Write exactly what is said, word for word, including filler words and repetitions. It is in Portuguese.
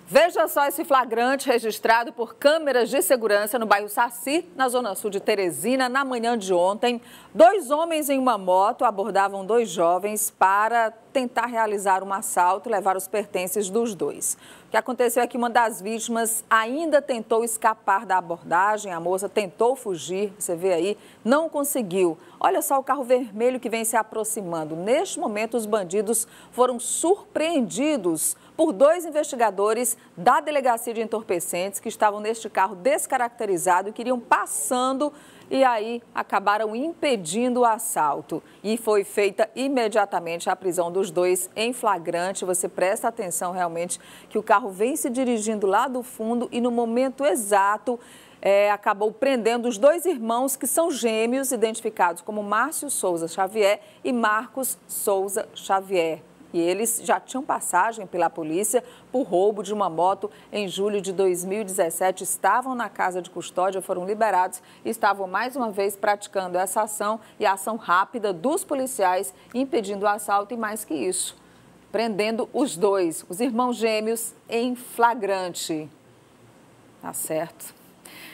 Veja só esse flagrante registrado por câmeras de segurança no bairro Saci, na zona sul de Teresina, na manhã de ontem. Dois homens em uma moto abordavam dois jovens para tentar realizar um assalto e levar os pertences dos dois. O que aconteceu é que uma das vítimas ainda tentou escapar da abordagem, a moça tentou fugir, você vê aí, não conseguiu. Olha só o carro vermelho que vem se aproximando. Neste momento, os bandidos foram surpreendidos por dois investigadores da Delegacia de Entorpecentes que estavam neste carro descaracterizado e queriam passando e aí acabaram impedindo o assalto. E foi feita imediatamente a prisão dos dois em flagrante. Você presta atenção realmente que o carro vem se dirigindo lá do fundo e no momento exato é, acabou prendendo os dois irmãos que são gêmeos, identificados como Márcio Souza Xavier e Marcos Souza Xavier. E eles já tinham passagem pela polícia por roubo de uma moto em julho de dois mil e dezessete. Estavam na casa de custódia, foram liberados e estavam mais uma vez praticando essa ação e a ação rápida dos policiais, impedindo o assalto e mais que isso, prendendo os dois, os irmãos gêmeos, em flagrante. Tá certo.